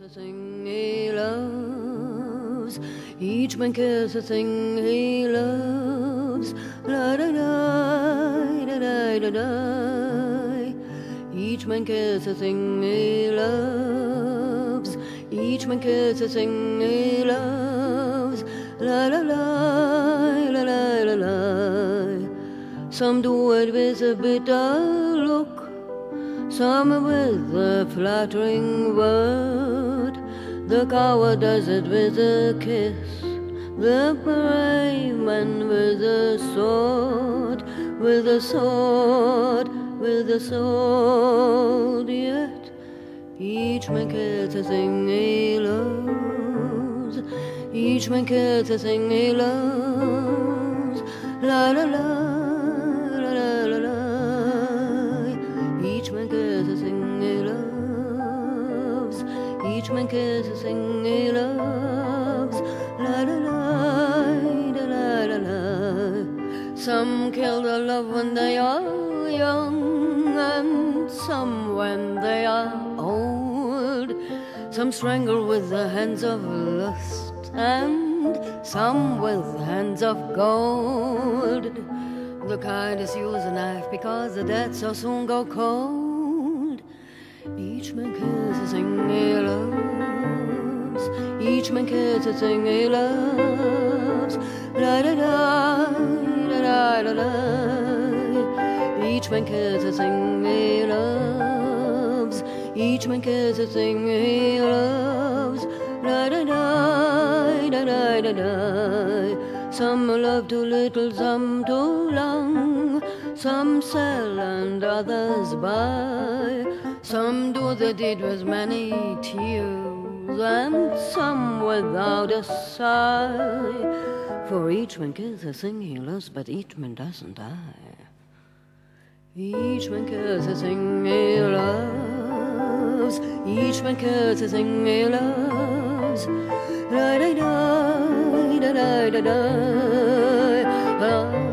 a thing he loves. Each man cares a thing he loves. La da da da da da da. Each man cares a thing he loves. Each man cares a thing he loves. La la la la la la la. Some do it with a bitter look, some with a flattering word. The coward does it with a kiss, the brave man with a sword, with a sword, with a sword. Yet each man cares a thing he loves. Each man cares a thing he loves. La la la. Each man cares a thing he loves. Each man cares a thing he loves. La la la la la la. Some kill their love when they are young, and some when they are old. Some strangle with the hands of lust, and some with hands of gold. The kindest use a knife because the dead so soon go cold. Each man cares a thing he loves. Each man cares a thing he loves. La da da da da da da. Each man cares a thing he loves. Each man cares a thing he loves. La da da da da da da. Some love too little, some too long. Some sell and others buy. Some do the deed with many tears, and some without a sigh. For each man cares a thing he loves, but each man doesn't die. Each man cares a thing he loves. Each man cares a thing he loves. Da da da da da da da.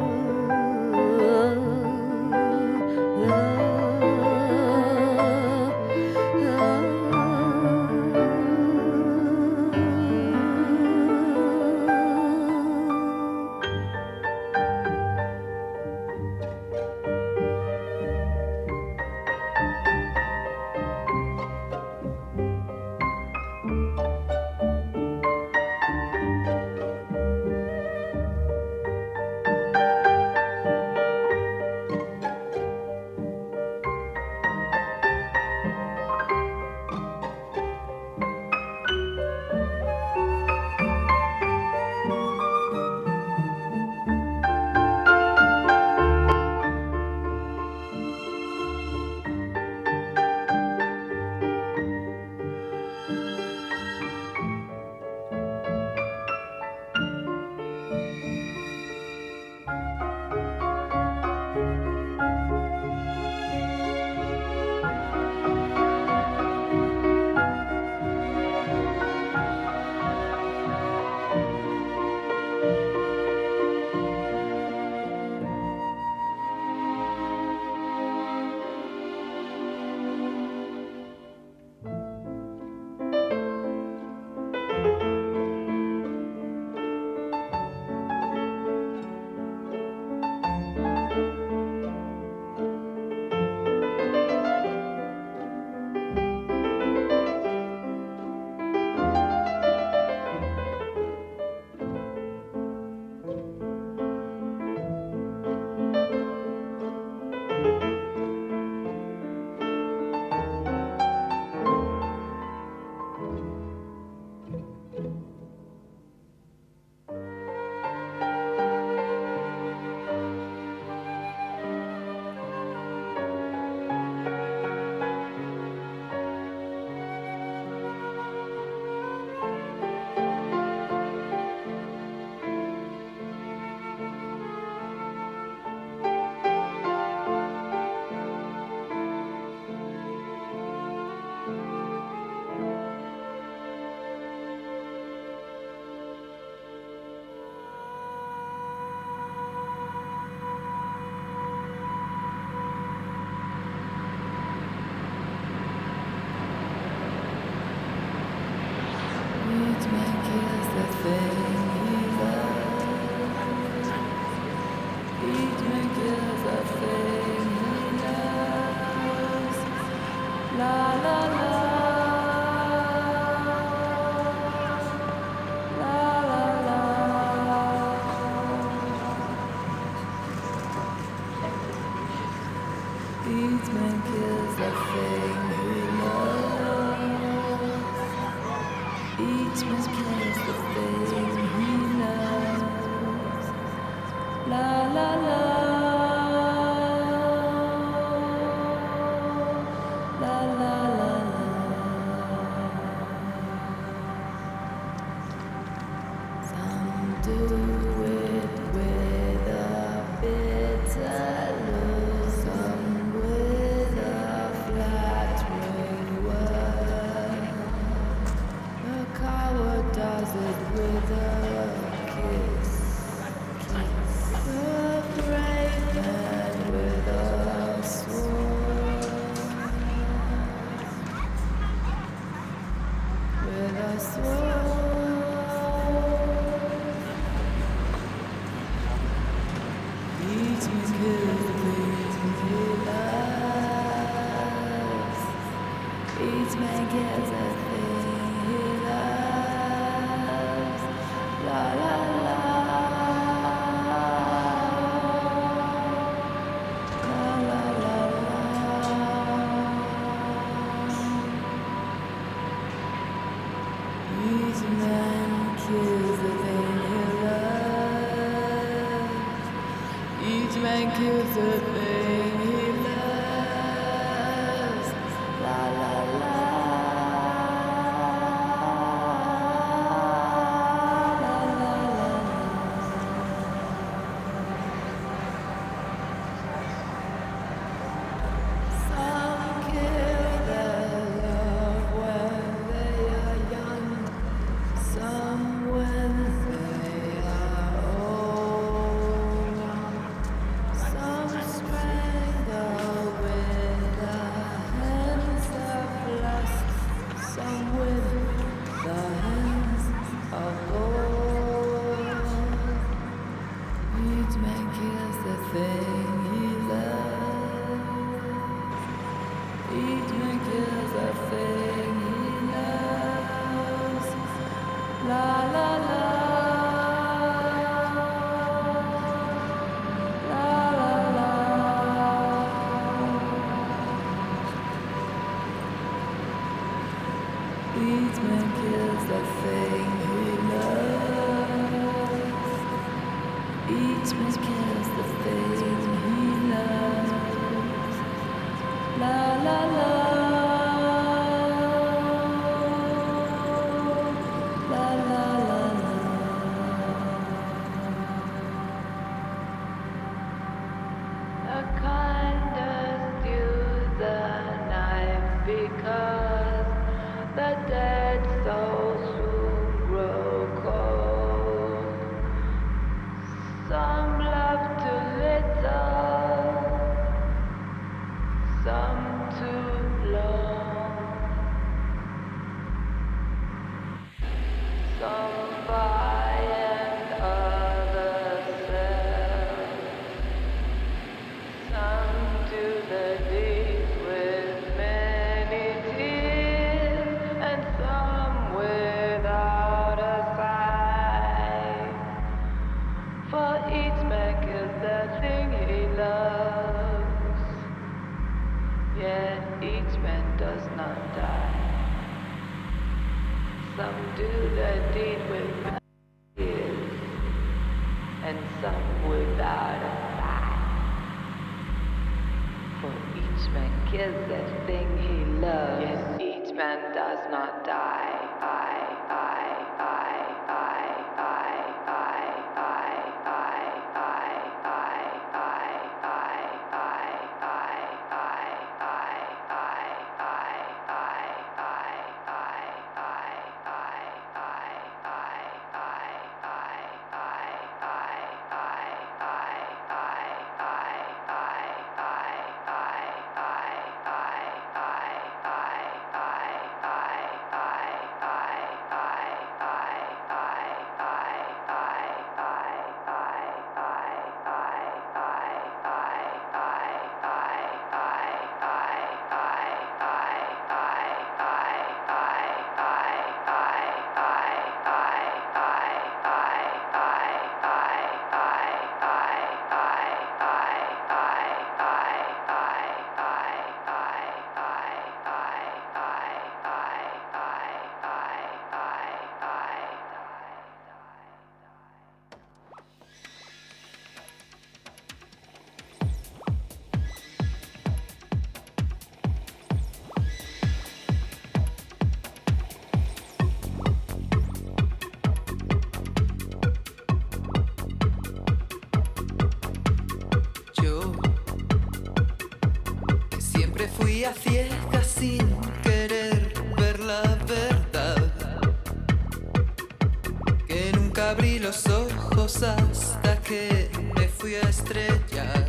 Nunca abrí los ojos hasta que me fui a estrellar.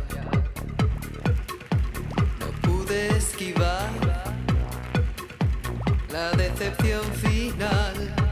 No pude esquivar la decepción final.